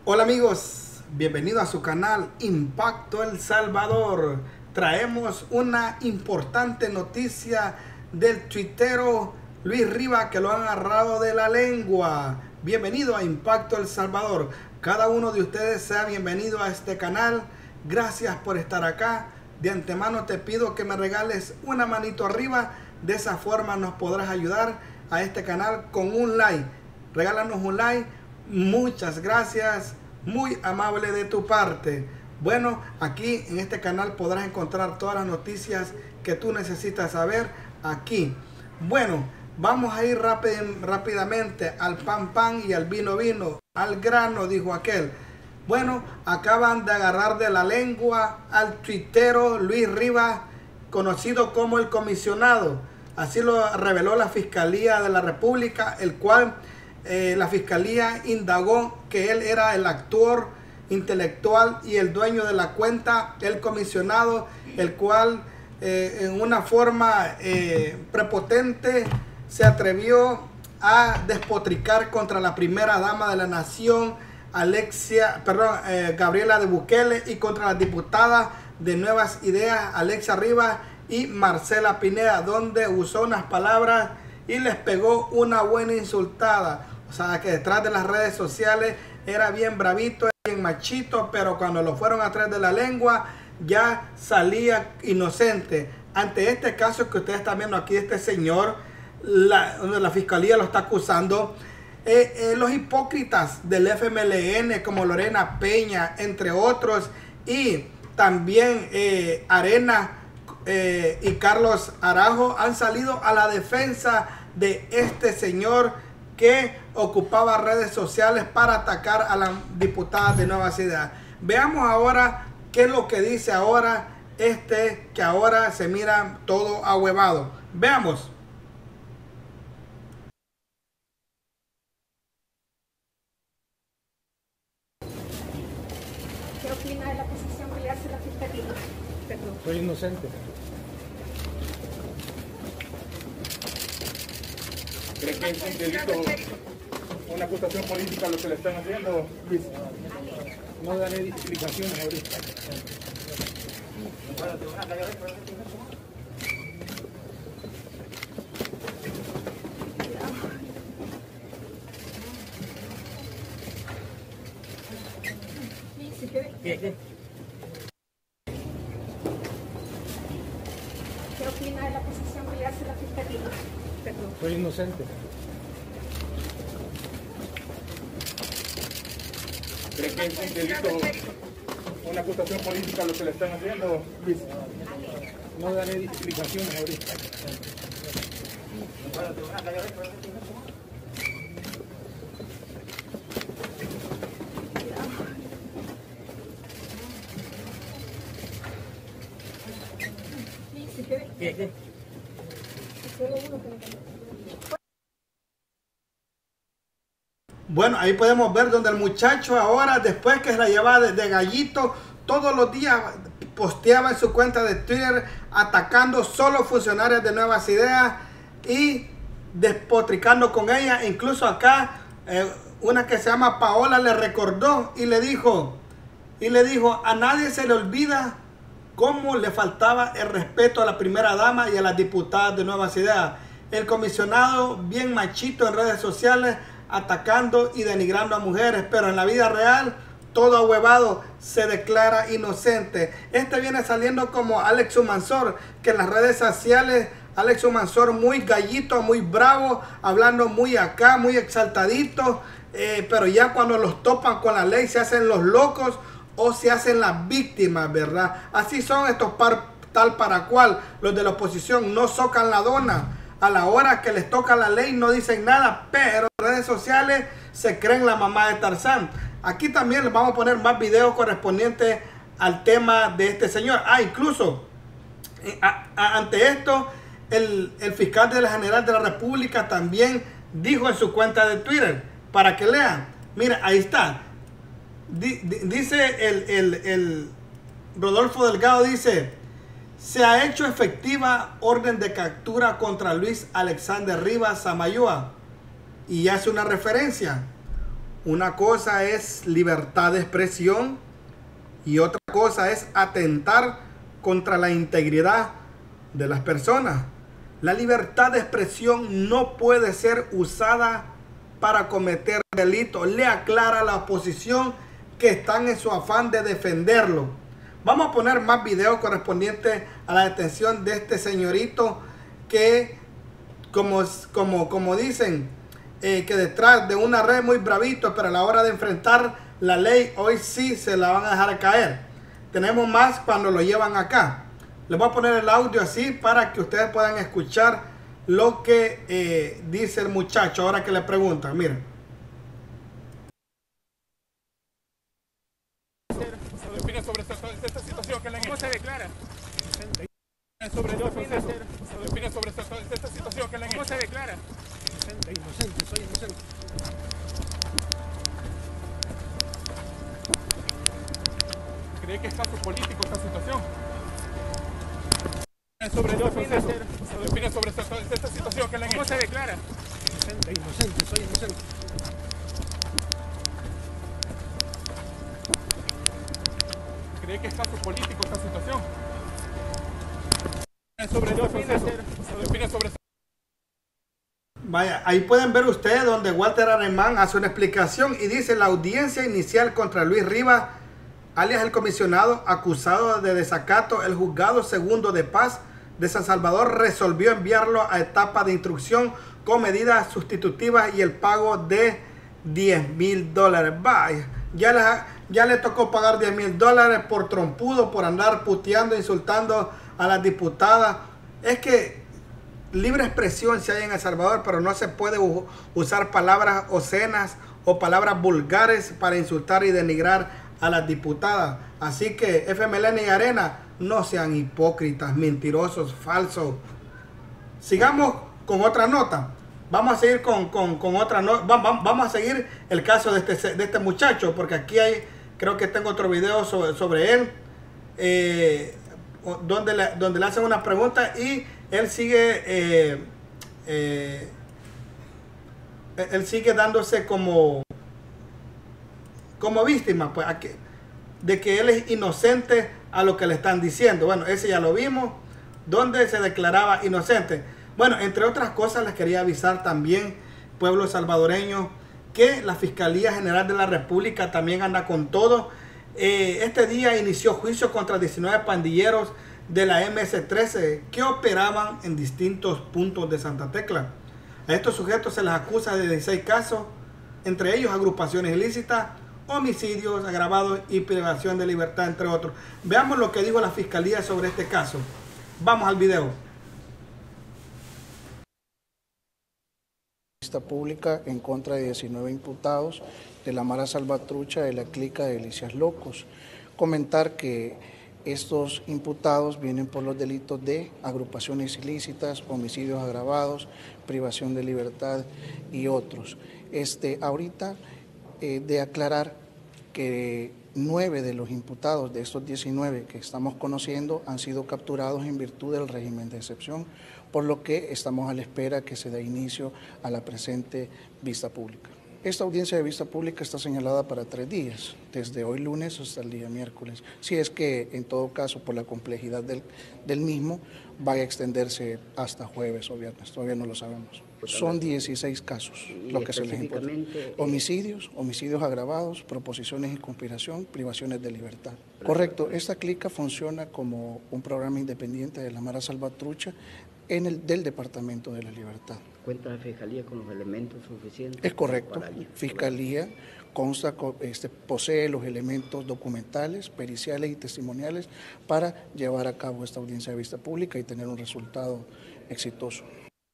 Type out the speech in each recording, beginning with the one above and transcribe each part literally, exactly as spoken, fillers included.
Hola amigos, bienvenidos a su canal Impacto El Salvador. Traemos una importante noticia del tuitero Luis Rivas, que lo han agarrado de la lengua. Bienvenido a Impacto El Salvador. Cada uno de ustedes sea bienvenido a este canal. Gracias por estar acá. De antemano te pido que me regales una manito arriba. De esa forma nos podrás ayudar a este canal con un like. Regálanos un like. Muchas gracias, muy amable de tu parte. Bueno, aquí en este canal podrás encontrar todas las noticias que tú necesitas saber aquí. Bueno, vamos a ir rápid rápidamente al pan pan y al vino vino, al grano, dijo aquel. Bueno, acaban de agarrar de la lengua al tuitero Luis Rivas, conocido como el comisionado. Así lo reveló la Fiscalía de la República, el cual Eh, la fiscalía indagó que él era el actor intelectual y el dueño de la cuenta, el comisionado, el cual eh, en una forma eh, prepotente se atrevió a despotricar contra la primera dama de la nación, Alexia, perdón, eh, Gabriela de Bukele, y contra las diputadas de Nuevas Ideas, Alexia Rivas y Marcela Pineda, donde usó unas palabras y les pegó una buena insultada. O sea, que detrás de las redes sociales era bien bravito, bien machito, pero cuando lo fueron atrás de la lengua ya salía inocente. Ante este caso que ustedes están viendo aquí, este señor, la, la fiscalía lo está acusando. Eh, eh, los hipócritas del F M L N como Lorena Peña, entre otros, y también eh, Arena eh, y Carlos Arajo han salido a la defensa de este señor que ocupaba redes sociales para atacar a las diputadas de Nuevas Ideas. Veamos ahora qué es lo que dice ahora este que ahora se mira todo ahuevado. Veamos. ¿Qué opina de la posición que le hace la Fiscalía? Perdón. Soy inocente. ¿Cree que es un delito, una acusación política lo que le están haciendo, Luis? No daré explicaciones ahorita. Si quiere. ¿Qué? ¿Qué? ¿Qué opina de la posición que le hace la Fiscalía? Perdón. Soy inocente. ¿Cree que es un delito, una acusación política lo que le están haciendo, Luis? No daré explicaciones ahorita. Si quiere. ¿Qué? ¿Qué? Solo uno que me... Bueno, ahí podemos ver donde el muchacho ahora, después que se la llevaba de, de gallito, todos los días posteaba en su cuenta de Twitter atacando solo funcionarios de Nuevas Ideas y despotricando con ella. Incluso acá eh, una que se llama Paola le recordó y le dijo, y le dijo, a nadie se le olvida cómo le faltaba el respeto a la primera dama y a las diputadas de Nuevas Ideas. El comisionado bien machito en redes sociales, atacando y denigrando a mujeres, pero en la vida real todo ahuevado se declara inocente. Este viene saliendo como Alex Humansor, que en las redes sociales Alex Humansor muy gallito, muy bravo, hablando muy acá, muy exaltadito, eh, pero ya cuando los topan con la ley se hacen los locos o se hacen las víctimas, ¿verdad? Así son estos par, tal para cual. Los de la oposición no socan la dona. A la hora que les toca la ley no dicen nada, pero en redes sociales se creen la mamá de Tarzán. Aquí también les vamos a poner más videos correspondientes al tema de este señor. Ah, incluso a, a, ante esto, el, el fiscal de la General de la República también dijo en su cuenta de Twitter, para que lean. Mira, ahí está. D, d, dice el, el, el Rodolfo Delgado, dice... Se ha hecho efectiva orden de captura contra Luis Alexander Rivas Samayoa y hace una referencia. Una cosa es libertad de expresión y otra cosa es atentar contra la integridad de las personas. La libertad de expresión no puede ser usada para cometer delitos. Le aclara la oposición que están en su afán de defenderlo. Vamos a poner más videos correspondientes a la detención de este señorito que, como, como, como dicen, eh, que detrás de una red muy bravito, pero a la hora de enfrentar la ley, hoy sí se la van a dejar caer. Tenemos más cuando lo llevan acá. Les voy a poner el audio así para que ustedes puedan escuchar lo que eh, dice el muchacho ahora que le preguntan. Miren. Opina sobre esta, esta situación que le han hecho. ¿Cómo se declara? Sobre opina sobre esta, esta situación que le han hecho. ¿Cómo se declara? Inocente, inocente, soy inocente. ¿Cree que es caso político esta situación? Sobre opina sobre esta, esta situación que le han hecho. ¿Cómo se declara? Inocente, inocente, soy inocente. ¿Cree que es caso político esta situación? Sobre opina sobre Vaya, ahí pueden ver ustedes donde Walter Alemán hace una explicación y dice: la audiencia inicial contra Luis Rivas, alias el comisionado acusado de desacato, el juzgado segundo de paz de San Salvador resolvió enviarlo a etapa de instrucción con medidas sustitutivas y el pago de diez mil dólares. Vaya, ya, les, ya le tocó pagar diez mil dólares por trompudo, por andar puteando, insultando a las diputadas. Es que libre expresión se hay en El Salvador, pero no se puede usar palabras obscenas o palabras vulgares para insultar y denigrar a las diputadas. Así que F M L N y Arena, no sean hipócritas, mentirosos, falsos. Sigamos con otra nota. Vamos a seguir con, con, con otra nota. Vamos, vamos a seguir el caso de este, de este muchacho, porque aquí hay, creo que tengo otro video sobre, sobre él, eh, donde, le, donde le hacen una pregunta y él sigue, eh, eh, él sigue dándose como, como víctima, pues, aquí, de que él es inocente a lo que le están diciendo. Bueno, ese ya lo vimos, donde se declaraba inocente. Bueno, entre otras cosas les quería avisar también, pueblo salvadoreño, que la Fiscalía General de la República también anda con todo. Eh, este día inició juicio contra diecinueve pandilleros de la M S trece que operaban en distintos puntos de Santa Tecla. A estos sujetos se les acusa de dieciséis casos, entre ellos agrupaciones ilícitas, homicidios agravados y privación de libertad, entre otros. Veamos lo que dijo la Fiscalía sobre este caso. Vamos al video. Vista pública en contra de diecinueve imputados de la Mara Salvatrucha de la clica de Delicias Locos. Comentar que estos imputados vienen por los delitos de agrupaciones ilícitas, homicidios agravados, privación de libertad y otros. Este, ahorita eh, de aclarar que nueve de los imputados de estos diecinueve que estamos conociendo han sido capturados en virtud del régimen de excepción, por lo que estamos a la espera que se dé inicio a la presente vista pública. Esta audiencia de vista pública está señalada para tres días, desde hoy lunes hasta el día miércoles. Si es que, en todo caso, por la complejidad del, del mismo, vaya a extenderse hasta jueves o viernes, todavía no lo sabemos. Son dieciséis casos lo que se les imputa. Homicidios, homicidios agravados, proposiciones y conspiración, privaciones de libertad. Correcto, esta clica funciona como un programa independiente de la Mara Salvatrucha en el del Departamento de la Libertad. ¿Cuenta la Fiscalía con los elementos suficientes? Es correcto. Fiscalía consta, este, posee los elementos documentales, periciales y testimoniales para llevar a cabo esta audiencia de vista pública y tener un resultado exitoso.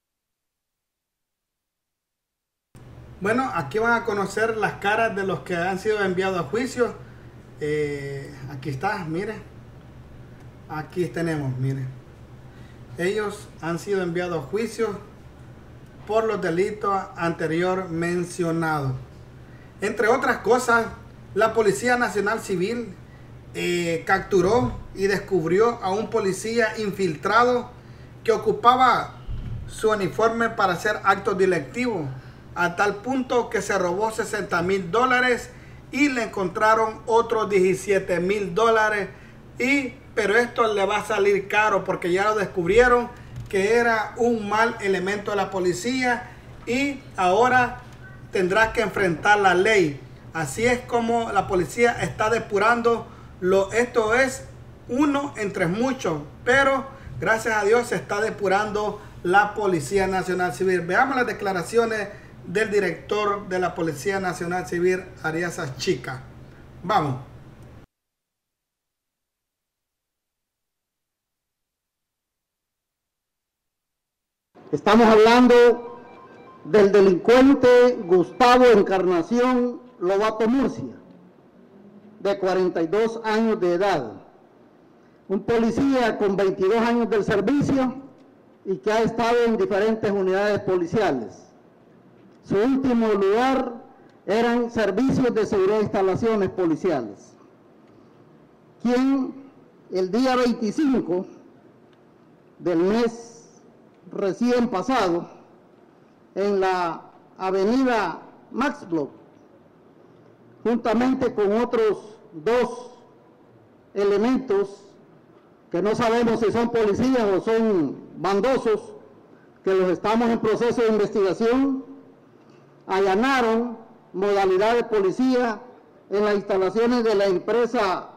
Bueno, aquí van a conocer las caras de los que han sido enviados a juicio. Eh, aquí está, miren. Aquí tenemos, miren. Ellos han sido enviados a juicio por los delitos anterior mencionados. Entre otras cosas, la Policía Nacional Civil eh, capturó y descubrió a un policía infiltrado que ocupaba su uniforme para hacer actos delictivos. a tal punto que se robó sesenta mil dólares y le encontraron otros diecisiete mil dólares. Y, pero esto le va a salir caro porque ya lo descubrieron que era un mal elemento de la policía y ahora tendrá que enfrentar la ley. Así es como la policía está depurando. Lo, esto es uno entre muchos, pero gracias a Dios se está depurando la Policía Nacional Civil. Veamos las declaraciones del director de la Policía Nacional Civil, Ariasas Chica. Vamos. Estamos hablando del delincuente Gustavo Encarnación Lobato Murcia, de cuarenta y dos años de edad, un policía con veintidós años del servicio y que ha estado en diferentes unidades policiales. Su último lugar eran servicios de seguridad de instalaciones policiales, quien el día veinticinco del mes recién pasado, en la avenida Max Bloch, juntamente con otros dos elementos que no sabemos si son policías o son bandosos, que los estamos en proceso de investigación, allanaron modalidad de policía en las instalaciones de la empresa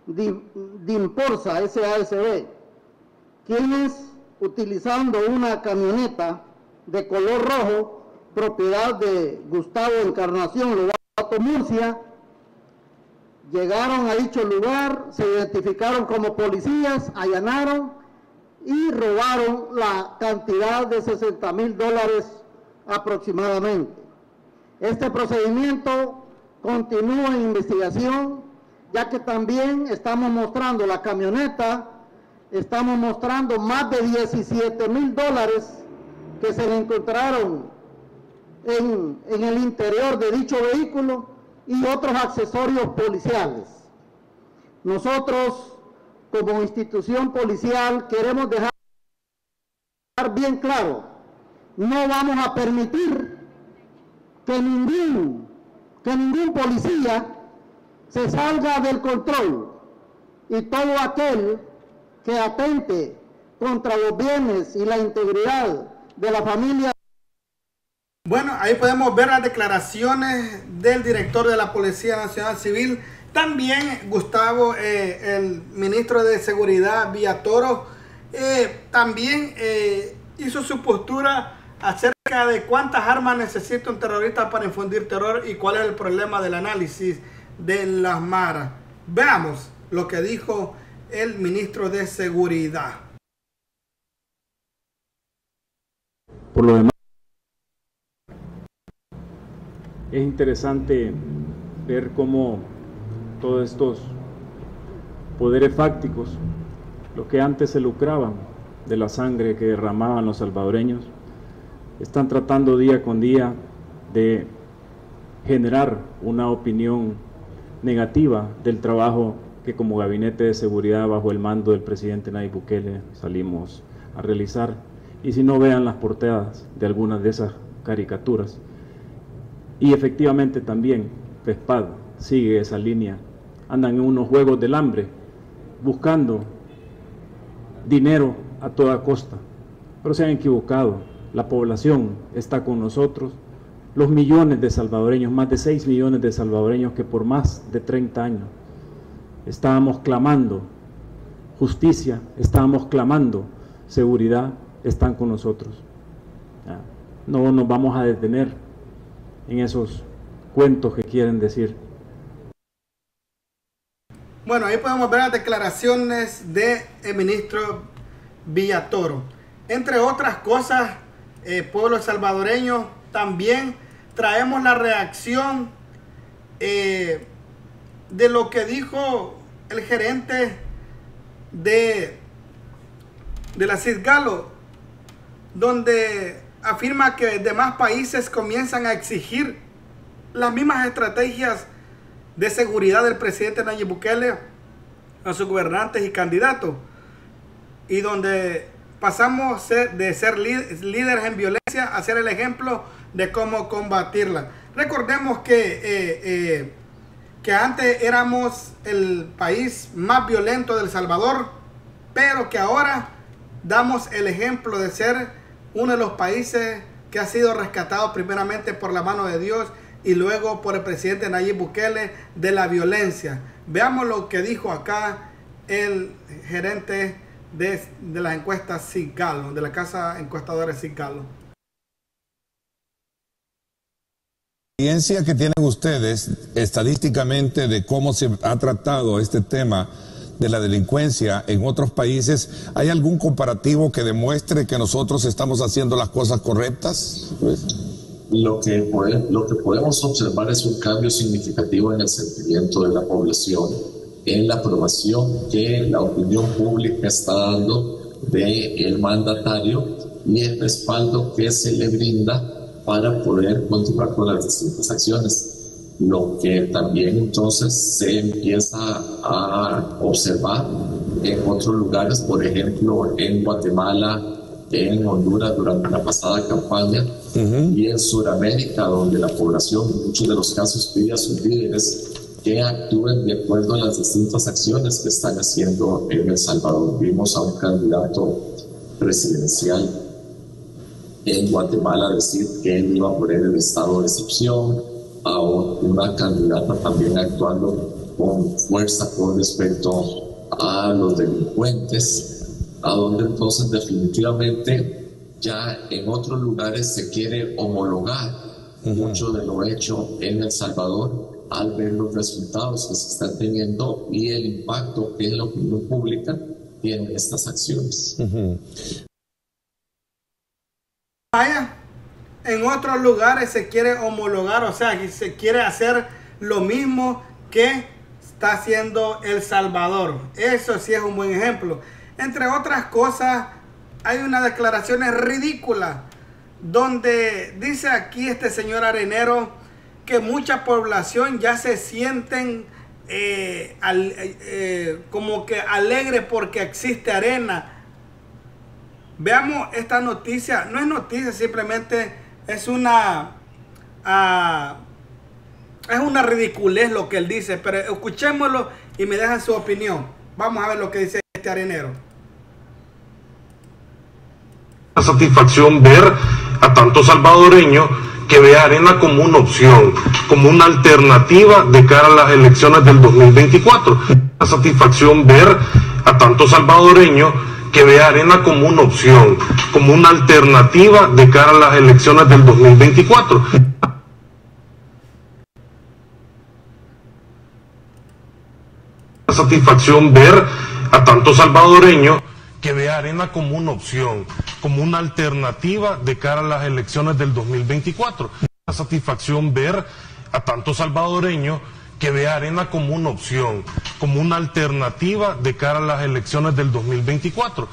Dimporsa S A S B, quienes, utilizando una camioneta de color rojo, propiedad de Gustavo Encarnación Lobato Murcia, llegaron a dicho lugar, se identificaron como policías, allanaron y robaron la cantidad de sesenta mil dólares aproximadamente. Este procedimiento continúa en investigación, ya que también estamos mostrando la camioneta, estamos mostrando más de diecisiete mil dólares que se le encontraron en, en el interior de dicho vehículo y otros accesorios policiales. Nosotros, como institución policial, queremos dejar bien claro, no vamos a permitir que ningún, que ningún policía se salga del control, y todo aquel que atente contra los bienes y la integridad de la familia. Bueno, ahí podemos ver las declaraciones del director de la Policía Nacional Civil. También Gustavo, eh, el ministro de Seguridad, Villatoro, eh, también eh, hizo su postura acerca de cuántas armas necesita un terrorista para infundir terror y cuál es el problema del análisis de las maras. Veamos lo que dijo el ministro de Seguridad. Por lo demás, es interesante ver cómo todos estos poderes fácticos, los que antes se lucraban de la sangre que derramaban los salvadoreños, están tratando día con día de generar una opinión negativa del trabajo que como Gabinete de Seguridad bajo el mando del presidente Nayib Bukele salimos a realizar. Y si no, vean las portadas de algunas de esas caricaturas. Y efectivamente también FESPAD sigue esa línea, andan en unos juegos del hambre, buscando dinero a toda costa, pero se han equivocado. La población está con nosotros, los millones de salvadoreños, más de seis millones de salvadoreños que por más de treinta años estábamos clamando justicia, estábamos clamando seguridad, están con nosotros. No nos vamos a detener en esos cuentos que quieren decir. Bueno, ahí podemos ver las declaraciones del ministro Villatoro. Entre otras cosas, eh, pueblo salvadoreño, también traemos la reacción eh, de lo que dijo el gerente de, de la CISGALO, donde afirma que demás países comienzan a exigir las mismas estrategias de seguridad del presidente Nayib Bukele a sus gobernantes y candidatos, y donde pasamos de ser líderes en violencia a ser el ejemplo de cómo combatirla. Recordemos que, eh, eh, que antes éramos el país más violento de El Salvador, pero que ahora damos el ejemplo de ser uno de los países que ha sido rescatado primeramente por la mano de Dios y luego por el presidente Nayib Bukele de la violencia. Veamos lo que dijo acá el gerente de, de las encuestas Cigalo, de la casa encuestadora Cigalo. La experiencia que tienen ustedes estadísticamente de cómo se ha tratado este tema de la delincuencia en otros países, ¿hay algún comparativo que demuestre que nosotros estamos haciendo las cosas correctas? Pues, Lo que, pode, lo que podemos observar es un cambio significativo en el sentimiento de la población, en la aprobación que la opinión pública está dando del mandatario y el respaldo que se le brinda para poder continuar con las distintas acciones. Lo que también entonces se empieza a observar en otros lugares, por ejemplo en Guatemala, en Honduras durante la pasada campaña, uh-huh. y en Sudamérica, donde la población en muchos de los casos pide a sus líderes que actúen de acuerdo a las distintas acciones que están haciendo en El Salvador. Vimos a un candidato presidencial en Guatemala decir que él iba a poner el estado de excepción, a una candidata también actuando con fuerza con respecto a los delincuentes, a donde entonces definitivamente ya en otros lugares se quiere homologar uh-huh. mucho de lo hecho en El Salvador al ver los resultados que se están teniendo y el impacto que en la opinión pública tienen estas acciones. Uh-huh. Vaya, en otros lugares se quiere homologar, o sea, se quiere hacer lo mismo que está haciendo El Salvador. Eso sí es un buen ejemplo. Entre otras cosas, hay unas declaraciones ridículas donde dice aquí este señor Arenero que mucha población ya se sienten eh, al, eh, como que alegre porque existe arena. Veamos esta noticia. No es noticia, simplemente es una uh, es una ridiculez lo que él dice, pero escuchémoslo y me dejan su opinión. Vamos a ver lo que dice este arenero. La satisfacción ver a tanto salvadoreño que ve a Arena como una opción, como una alternativa de cara a las elecciones del dos mil veinticuatro. La satisfacción ver a tanto salvadoreño que ve a Arena como una opción, como una alternativa de cara a las elecciones del dos mil veinticuatro. La satisfacción ver a tanto salvadoreño que ve a Arena como una opción, como una alternativa de cara a las elecciones del dos mil veinticuatro. La satisfacción ver a tanto salvadoreño que ve a Arena como una opción, como una alternativa de cara a las elecciones del dos mil veinticuatro.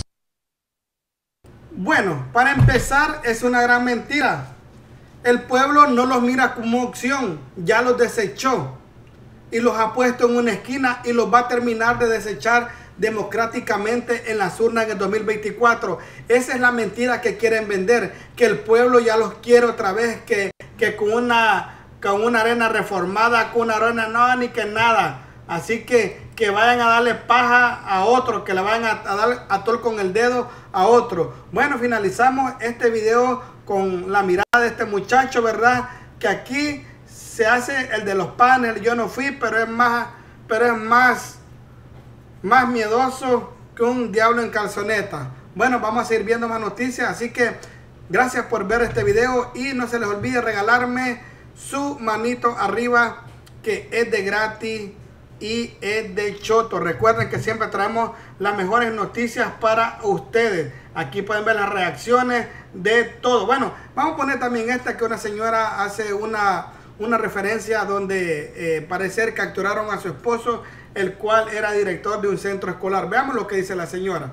Bueno, para empezar, es una gran mentira. El pueblo no los mira como opción, ya los desechó y los ha puesto en una esquina y los va a terminar de desechar democráticamente en las urnas en el dos mil veinticuatro. Esa es la mentira que quieren vender, que el pueblo ya los quiere otra vez, que, que con una con una arena reformada, con una arena no, ni que nada. Así que que vayan a darle paja a otro, que le vayan a, a dar a tol con el dedo a otro. Bueno, finalizamos este video con la mirada de este muchacho, ¿verdad? Que aquí se hace el de los paneles. Yo no fui, pero es más, pero es más más miedoso que un diablo en calzoneta. Bueno, vamos a seguir viendo más noticias, así que gracias por ver este video y no se les olvide regalarme su manito arriba, que es de gratis y es de choto. Recuerden que siempre traemos las mejores noticias para ustedes. Aquí pueden ver las reacciones de todo. Bueno, vamos a poner también esta, que una señora hace una, una referencia donde eh, parece que capturaron a su esposo, el cual era director de un centro escolar. Veamos lo que dice la señora.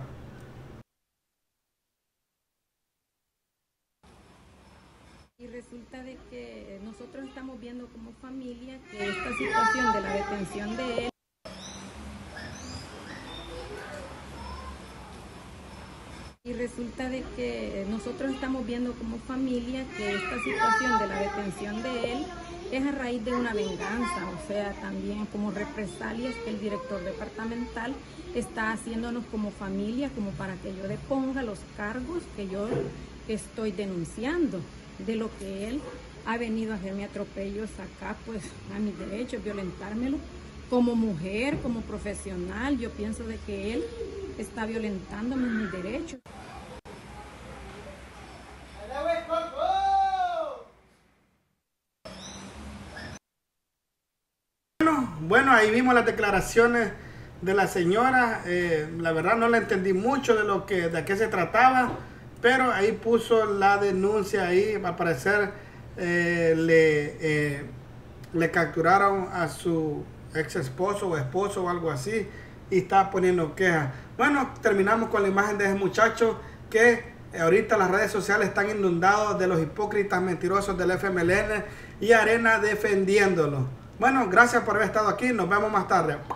Y resulta de que nosotros estamos viendo como familia que esta situación de la detención de él y resulta de que nosotros estamos viendo como familia que esta situación de la detención de él es a raíz de una venganza, o sea, también como represalias que el director departamental está haciéndonos como familia, como para que yo deponga los cargos que yo estoy denunciando, de lo que él ha venido a hacerme atropellos acá, pues a mis derechos, violentármelo. Como mujer, como profesional, yo pienso de que él está violentándome mis derechos. Bueno, bueno, ahí vimos las declaraciones de la señora. Eh, la verdad no la entendí mucho de lo que de qué se trataba, pero ahí puso la denuncia ahí. Al parecer eh, le, eh, le capturaron a su ex esposo o esposo o algo así y está poniendo quejas. Bueno, terminamos con la imagen de ese muchacho que ahorita las redes sociales están inundados de los hipócritas mentirosos del F M L N y Arena defendiéndolo. Bueno, gracias por haber estado aquí. Nos vemos más tarde.